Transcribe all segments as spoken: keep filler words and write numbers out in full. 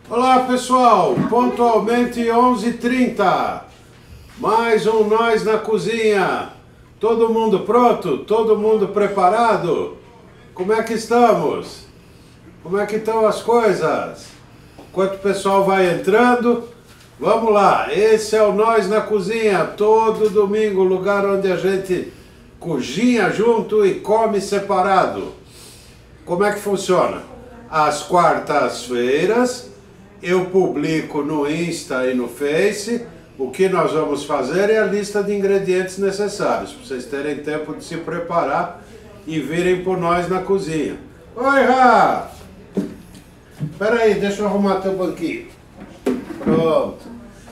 Olá pessoal, pontualmente onze e trinta, mais um Nós na Cozinha. Todo mundo pronto? Todo mundo preparado? Como é que estamos? Como é que estão as coisas? Enquanto o pessoal vai entrando, vamos lá. Esse é o Nós na Cozinha, todo domingo, lugar onde a gente cozinha junto e come separado. Como é que funciona? Às quartas-feiras eu publico no Insta e no Face o que nós vamos fazer e a lista de ingredientes necessários, para vocês terem tempo de se preparar e virem por Nós na Cozinha. Oi, Rá! Espera aí, deixa eu arrumar teu banquinho. Pronto.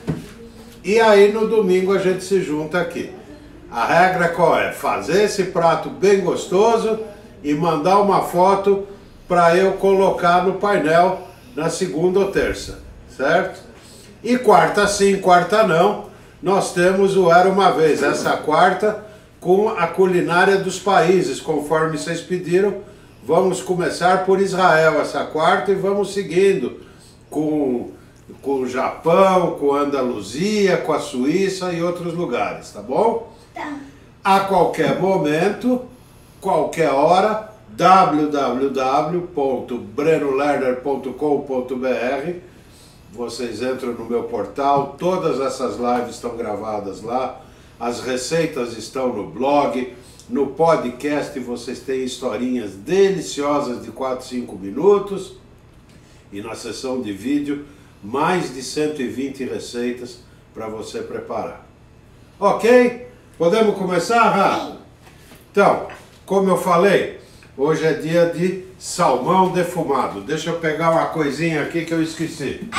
E aí no domingo a gente se junta aqui. A regra qual é? Fazer esse prato bem gostoso e mandar uma foto para eu colocar no painel na segunda ou terça, certo? E quarta sim, quarta não, nós temos o Era Uma Vez, essa quarta com a culinária dos países, conforme vocês pediram. Vamos começar por Israel essa quarta e vamos seguindo com, com o Japão, com a Andaluzia, com a Suíça e outros lugares, tá bom? Tá. A qualquer momento, qualquer hora, w w w ponto breno lerner ponto com ponto b r. Vocês entram no meu portal, todas essas lives estão gravadas lá, as receitas estão no blog, no podcast vocês têm historinhas deliciosas de quatro, cinco minutos e na sessão de vídeo mais de cento e vinte receitas para você preparar. Ok? Podemos começar, Rá? Então, como eu falei, hoje é dia de salmão defumado. Deixa eu pegar uma coisinha aqui que eu esqueci.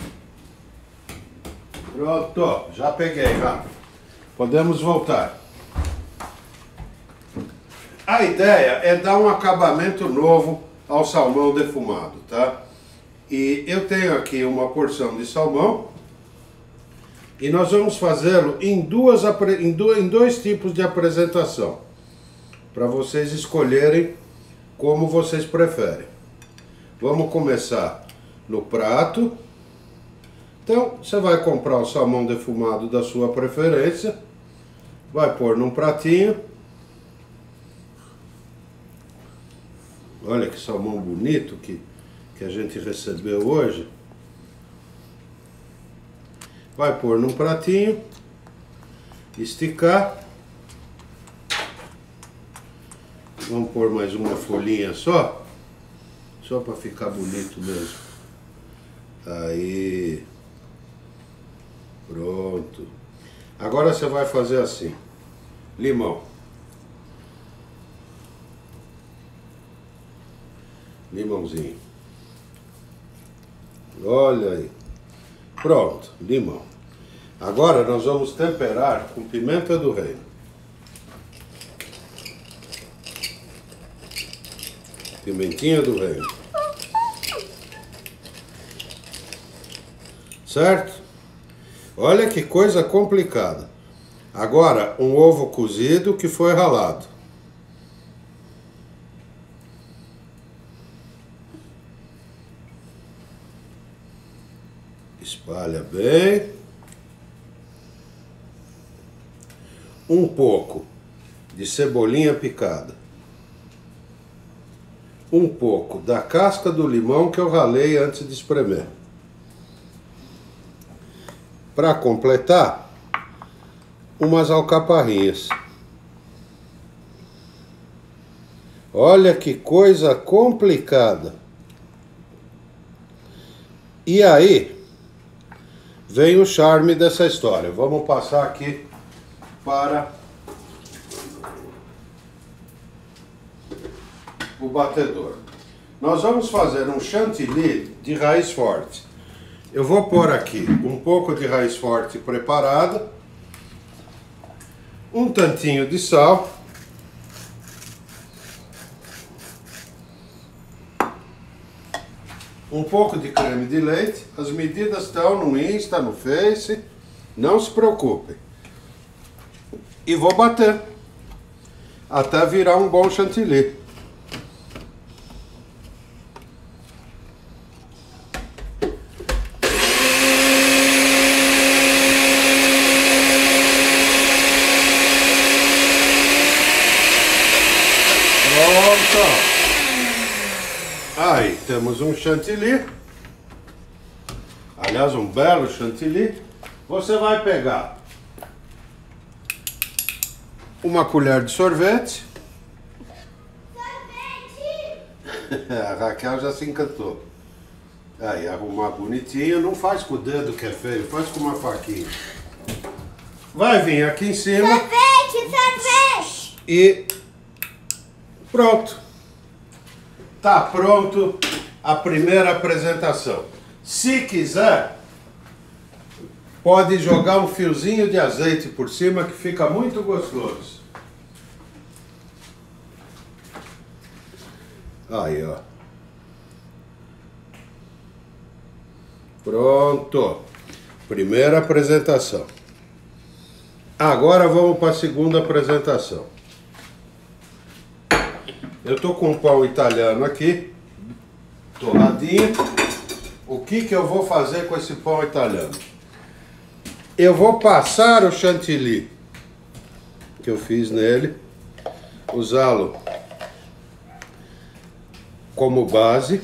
Pronto, já peguei, já. Podemos voltar. A ideia é dar um acabamento novo ao salmão defumado, tá? E eu tenho aqui uma porção de salmão e nós vamos fazê-lo em, duas, em dois tipos de apresentação, para vocês escolherem como vocês preferem. Vamos começar no prato. Então, você vai comprar o salmão defumado da sua preferência, vai pôr num pratinho. Olha que salmão bonito que, que a gente recebeu hoje. Vai pôr num pratinho, esticar. Vamos pôr mais uma folhinha só, só para ficar bonito mesmo. Aí, pronto. Agora você vai fazer assim, limão. Limãozinho. Olha aí. Pronto, limão. Agora nós vamos temperar com pimenta do reino. Pimentinha do reino. Certo? Olha que coisa complicada. Agora, um ovo cozido que foi ralado. Espalha bem. Um pouco de cebolinha picada. Um pouco da casca do limão que eu ralei antes de espremer. Para completar, umas alcaparrinhas. Olha que coisa complicada. E aí vem o charme dessa história. Vamos passar aqui para o batedor. Nós vamos fazer um chantilly de raiz forte. Eu vou pôr aqui um pouco de raiz forte preparada, um tantinho de sal, um pouco de creme de leite. As medidas estão no Insta, no Face, não se preocupem. E vou bater até virar um bom chantilly. temos um chantilly. Aliás, um belo chantilly. Você vai pegar uma colher de sorvete. Sorvete! A Raquel já se encantou. Aí, arrumar bonitinho. Não faz com o dedo que é feio, faz com uma faquinha. Vai vir aqui em cima. Sorvete, sorvete! E pronto. Tá pronto a primeira apresentação. Se quiser, pode jogar um fiozinho de azeite por cima que fica muito gostoso. Aí, ó. Pronto. Primeira apresentação. Agora vamos para a segunda apresentação. Eu tô com um pão italiano aqui, torradinho. O que que eu vou fazer com esse pão italiano? Eu vou passar o chantilly que eu fiz nele, usá-lo como base.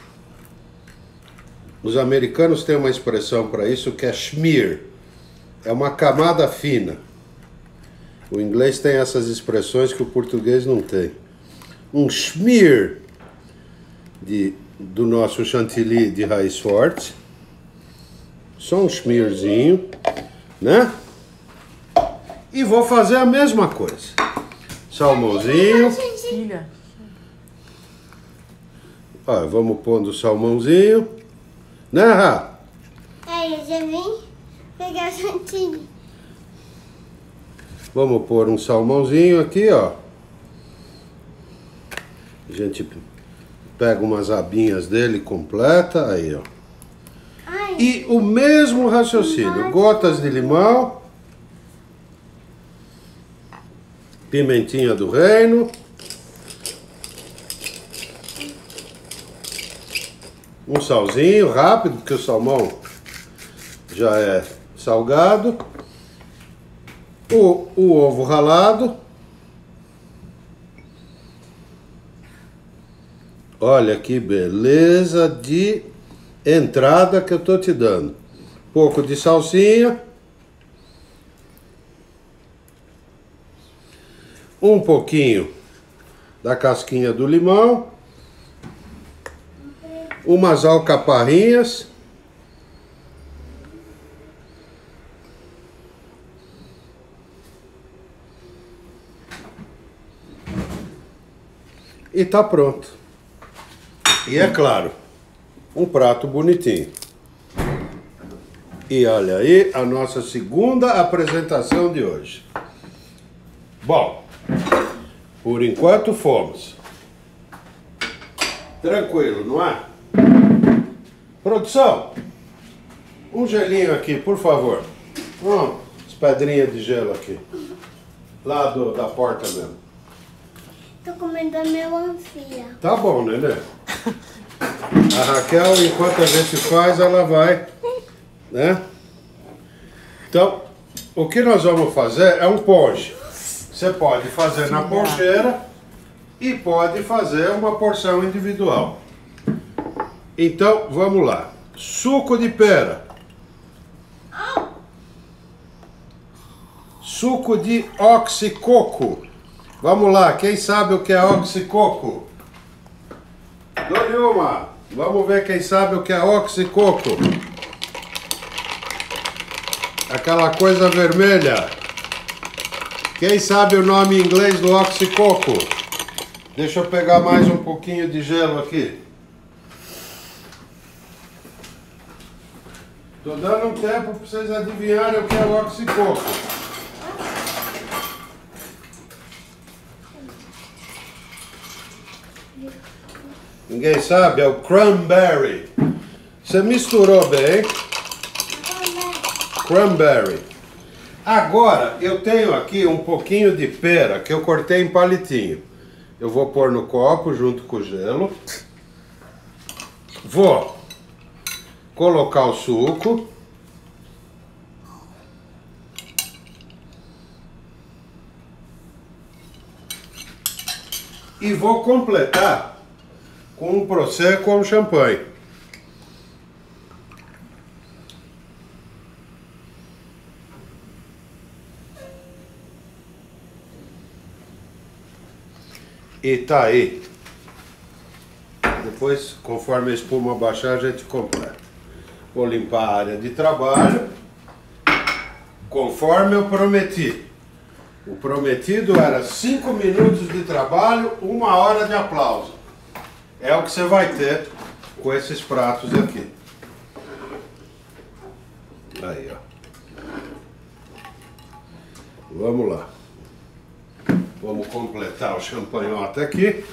Os americanos têm uma expressão para isso que é schmear. É uma camada fina. O inglês tem essas expressões que o português não tem. Um schmear de, do nosso chantilly de raiz forte. Só um schmearzinho, né? E vou fazer a mesma coisa. Salmãozinho. Filha. Ó, vamos pondo o salmãozinho. Né, Rá? Aí, eu já vim pegar o chantilly. Vamos pôr um salmãozinho aqui, ó. A gente pega umas abinhas dele completa, aí, ó. Ai. E o mesmo raciocínio, gotas de limão, pimentinha do reino, um salzinho rápido, porque o salmão já é salgado, o, o ovo ralado. Olha que beleza de entrada que eu tô te dando. Pouco de salsinha. Um pouquinho da casquinha do limão. Umas alcaparrinhas. E tá pronto. E é claro, um prato bonitinho. E olha aí a nossa segunda apresentação de hoje. Bom, por enquanto fomos. Tranquilo, não é? Produção, um gelinho aqui, por favor. Hum, as pedrinhas de gelo aqui. Lá do, da porta mesmo. Tô comendo a melancia. Tá bom, Nenê. A Raquel, enquanto a gente faz, ela vai, né? Então, o que nós vamos fazer é um ponche. Você pode fazer na poncheira e pode fazer uma porção individual. Então, vamos lá. Suco de pera. Suco de oxicoco. Vamos lá, quem sabe o que é oxicoco? Dou-lhe uma. Vamos ver quem sabe o que é oxicoco. Aquela coisa vermelha. Quem sabe o nome em inglês do oxicoco? Deixa eu pegar mais um pouquinho de gelo aqui. Tô dando um tempo para vocês adivinharem o que é o oxicoco. Ninguém sabe? É o cranberry. Você misturou bem. Cranberry. Agora, eu tenho aqui um pouquinho de pera que eu cortei em palitinho. Eu vou pôr no copo junto com o gelo. Vou colocar o suco. E vou completar com um prosecco ou um champanhe. E tá aí. Depois, conforme a espuma baixar, a gente completa. Vou limpar a área de trabalho, conforme eu prometi. O prometido era cinco minutos de trabalho, uma hora de aplauso. É o que você vai ter com esses pratos aqui. Aí, ó. Vamos lá. Vamos completar o champanhote aqui.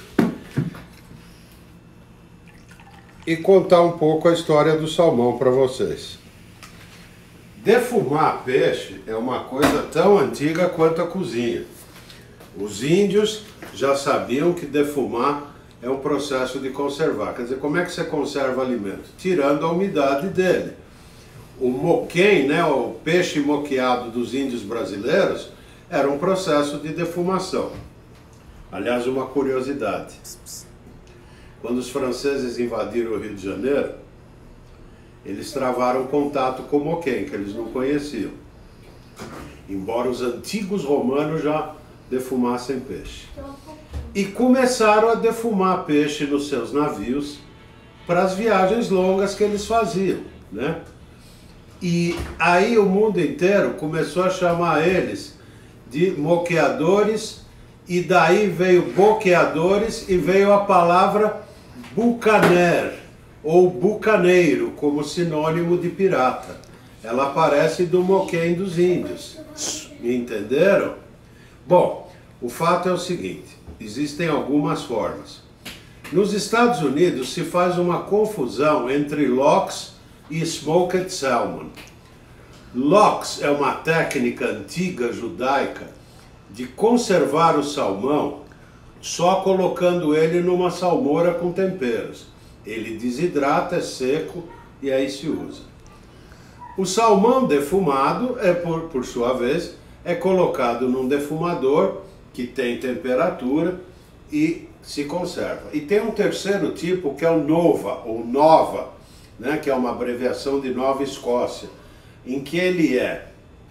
E contar um pouco a história do salmão para vocês. Defumar peixe é uma coisa tão antiga quanto a cozinha. Os índios já sabiam que defumar é um processo de conservar. Quer dizer, como é que você conserva alimento? Tirando a umidade dele. O moquém, né, o peixe moqueado dos índios brasileiros, era um processo de defumação. Aliás, uma curiosidade. Quando os franceses invadiram o Rio de Janeiro, eles travaram contato com o moquém, que eles não conheciam. Embora os antigos romanos já defumassem peixe. E começaram a defumar peixe nos seus navios para as viagens longas que eles faziam, né? E aí o mundo inteiro começou a chamar eles de moqueadores, e daí veio boqueadores e veio a palavra bucaner, ou bucaneiro, como sinônimo de pirata. Ela aparece do moquém dos índios. Entenderam? Bom, o fato é o seguinte, existem algumas formas. Nos Estados Unidos se faz uma confusão entre lox e smoked salmon. Lox é uma técnica antiga judaica de conservar o salmão só colocando ele numa salmoura com temperos. Ele desidrata, é seco e aí se usa. O salmão defumado, é por, por sua vez, é colocado num defumador que tem temperatura e se conserva. E tem um terceiro tipo que é o Nova, ou Nova, né, que é uma abreviação de Nova Escócia, em que ele é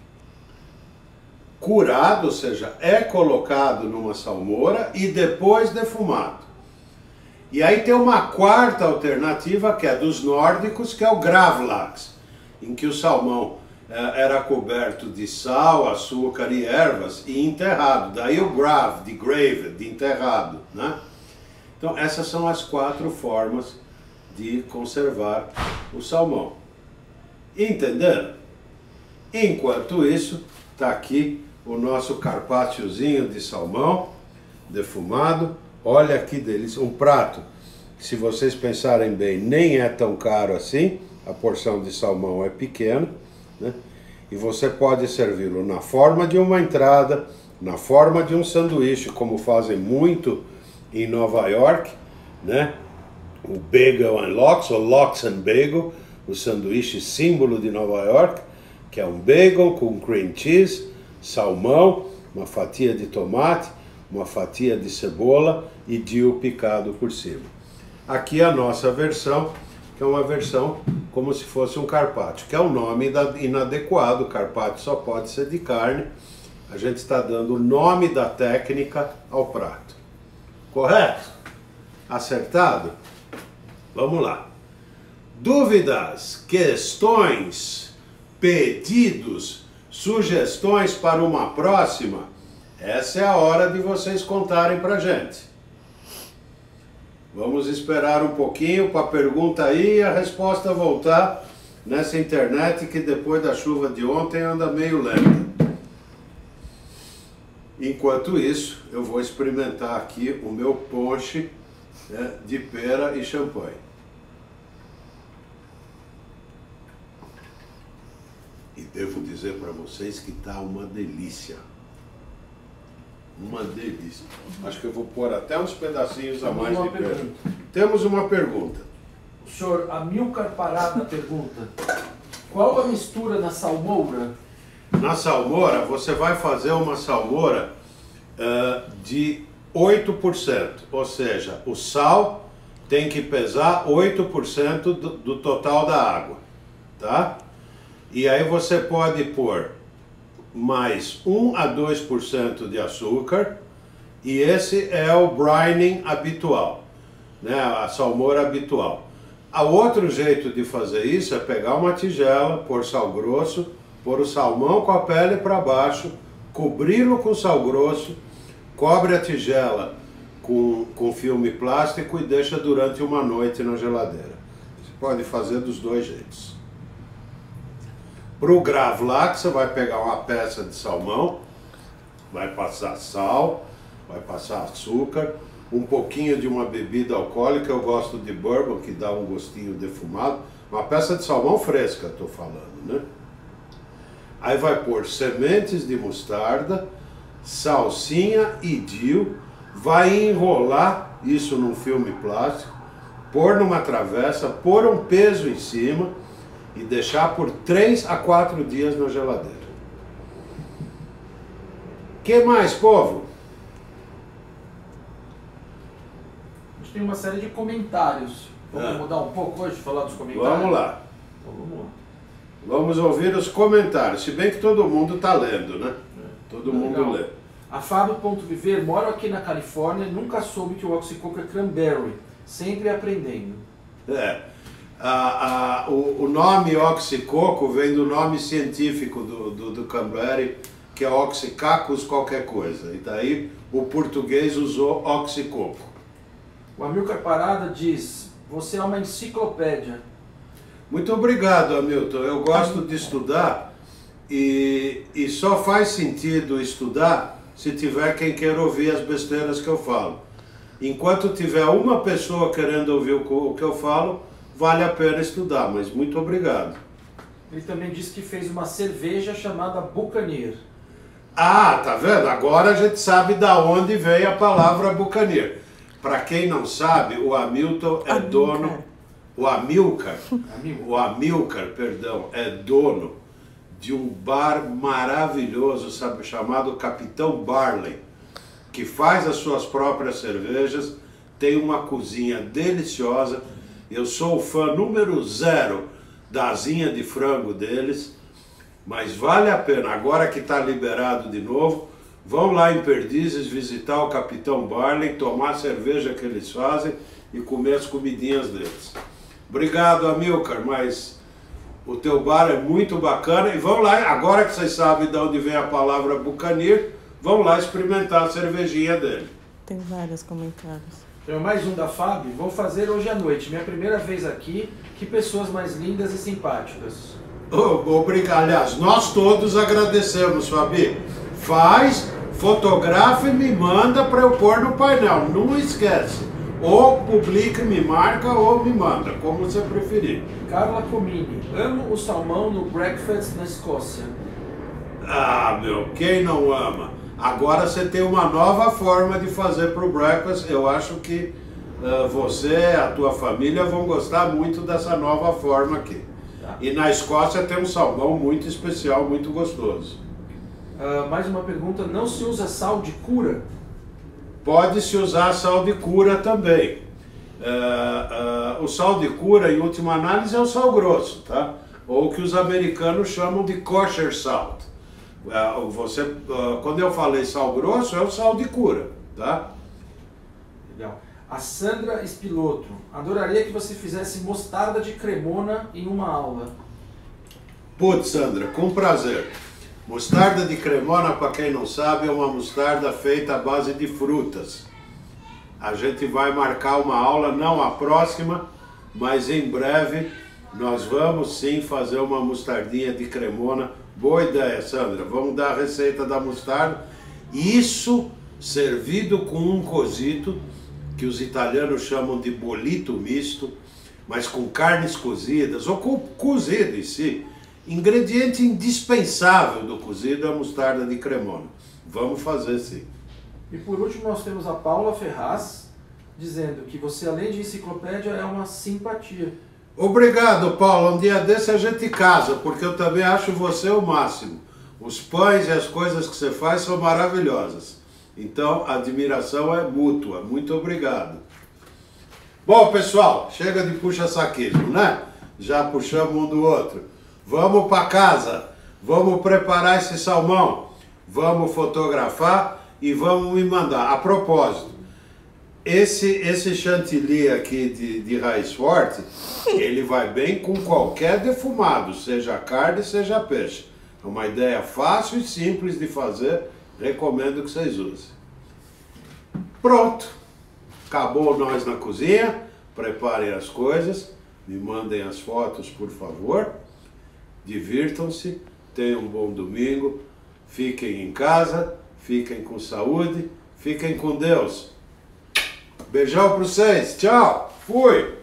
curado, ou seja, é colocado numa salmoura e depois defumado. E aí tem uma quarta alternativa, que é dos nórdicos, que é o gravlax, em que o salmão eh, era coberto de sal, açúcar e ervas e enterrado. Daí o grav, de grave, de enterrado, né? Então essas são as quatro formas de conservar o salmão. Entenderam? Enquanto isso, está aqui o nosso carpacciozinho de salmão defumado. Olha que delícia, um prato que, se vocês pensarem bem, nem é tão caro assim. A porção de salmão é pequena, né? E você pode servi-lo na forma de uma entrada, na forma de um sanduíche, como fazem muito em Nova York, né? O Bagel and Lox, ou Lox and Bagel, o sanduíche símbolo de Nova York, que é um bagel com cream cheese, salmão, uma fatia de tomate, uma fatia de cebola e dill picado por cima. Aqui a nossa versão, que é uma versão como se fosse um carpaccio, que é um nome inadequado. Carpaccio só pode ser de carne. A gente está dando o nome da técnica ao prato. Correto? Acertado? Vamos lá. Dúvidas, questões, pedidos, sugestões para uma próxima? Essa é a hora de vocês contarem pra gente. Vamos esperar um pouquinho para a pergunta aí e a resposta voltar nessa internet que depois da chuva de ontem anda meio lenta. Enquanto isso, eu vou experimentar aqui o meu ponche, né, de pera e champanhe. E devo dizer para vocês que tá uma delícia. Uma delícia. Acho que eu vou pôr até uns pedacinhos a mais de pera. Temos uma pergunta. O senhor Amilcar Parada pergunta: qual a mistura na salmoura? Na salmoura, você vai fazer uma salmoura uh, de oito por cento, ou seja, o sal tem que pesar oito por cento do, do total da água, tá? E aí você pode pôr mais um a dois por cento de açúcar, e esse é o brining habitual, né? A salmoura habitual. O outro jeito de fazer isso é pegar uma tigela, pôr sal grosso, pôr o salmão com a pele para baixo, cobri-lo com sal grosso, cobre a tigela com, com filme plástico e deixa durante uma noite na geladeira. Você pode fazer dos dois jeitos. Para o gravlax, você vai pegar uma peça de salmão, vai passar sal, vai passar açúcar, um pouquinho de uma bebida alcoólica, eu gosto de bourbon, que dá um gostinho defumado, uma peça de salmão fresca, estou falando, né? Aí vai pôr sementes de mostarda, salsinha e dill, vai enrolar isso num filme plástico, pôr numa travessa, pôr um peso em cima e deixar por três a quatro dias na geladeira. Que mais, povo? A gente tem uma série de comentários. Vamos É. mudar um pouco hoje, falar dos comentários? Vamos lá. Então, vamos lá. Vamos ouvir os comentários, se bem que todo mundo está lendo, né? Todo mundo Legal. lê. A Fábio.viver, moro aqui na Califórnia e nunca soube que o oxycoco é cranberry. Sempre aprendendo. É. A, a, o, o nome oxicoco vem do nome científico do, do, do cranberry, que é oxycacus qualquer coisa. E daí o português usou oxicoco. O Amilcar Parada diz, você é uma enciclopédia. Muito obrigado, Hamilton. Eu gosto de estudar e, e só faz sentido estudar se tiver quem queira ouvir as besteiras que eu falo. Enquanto tiver uma pessoa querendo ouvir o que eu falo, vale a pena estudar, mas muito obrigado. Ele também disse que fez uma cerveja chamada Buccaneer. Ah, tá vendo? Agora a gente sabe da onde vem a palavra Buccaneer. Para quem não sabe, o Hamilton é Amilcar. dono... O Amilcar, Amigo. o Amilcar, perdão, é dono de um bar maravilhoso, sabe, chamado Capitão Barley, que faz as suas próprias cervejas, tem uma cozinha deliciosa. Eu sou o fã número zero da asinha de frango deles, mas vale a pena, agora que está liberado de novo, vão lá em Perdizes visitar o Capitão Barley, tomar a cerveja que eles fazem e comer as comidinhas deles. Obrigado, Amilcar, mas o teu bar é muito bacana e vão lá, agora que vocês sabem de onde vem a palavra Buccaneer, vão lá experimentar a cervejinha dele. Tem vários comentários. Tem mais um da Fábio. Vou fazer hoje à noite. Minha primeira vez aqui. Que pessoas mais lindas e simpáticas. Oh, obrigado, aliás, nós todos agradecemos, Fabi. Faz, fotografa e me manda para eu pôr no painel, não esquece. Ou publica e me marca ou me manda, como você preferir. Carla Comini. Amo o salmão no breakfast na Escócia. Ah, meu, quem não ama? Agora você tem uma nova forma de fazer para o breakfast. Eu acho que uh, você, a tua família vão gostar muito dessa nova forma aqui. Tá. E na Escócia tem um salmão muito especial, muito gostoso. Uh, mais uma pergunta. Não se usa sal de cura? Pode-se usar sal de cura também. Uh, uh, o sal de cura, em última análise, é o sal grosso, tá? Ou o que os americanos chamam de kosher salt. Uh, você, uh, quando eu falei sal grosso, é o sal de cura, tá? Legal. A Sandra Espiloto. Adoraria que você fizesse mostarda de cremona em uma aula. Putz, Sandra, com prazer. Mostarda de cremona, para quem não sabe, é uma mostarda feita à base de frutas. A gente vai marcar uma aula, não a próxima, mas em breve nós vamos sim fazer uma mostardinha de cremona. Boa ideia, Sandra. Vamos dar a receita da mostarda. Isso servido com um cozito, que os italianos chamam de bolito misto, mas com carnes cozidas, ou com cozido em si. Ingrediente indispensável do cozido é a mostarda de cremona. Vamos fazer sim. E por último nós temos a Paula Ferraz, dizendo que você, além de enciclopédia, é uma simpatia. Obrigado, Paulo. Um dia desse a gente casa, porque eu também acho você o máximo. Os pães e as coisas que você faz são maravilhosas. Então, a admiração é mútua. Muito obrigado. Bom, pessoal, chega de puxa-saquismo, né? Já puxamos um do outro. Vamos para casa, vamos preparar esse salmão, vamos fotografar e vamos me mandar. A propósito, esse, esse chantilly aqui de, de raiz forte, ele vai bem com qualquer defumado, seja carne, seja peixe. É uma ideia fácil e simples de fazer, recomendo que vocês usem. Pronto, acabou nós na cozinha, preparem as coisas, me mandem as fotos, por favor, divirtam-se, tenham um bom domingo, fiquem em casa, fiquem com saúde, fiquem com Deus. Beijão para vocês, tchau, fui!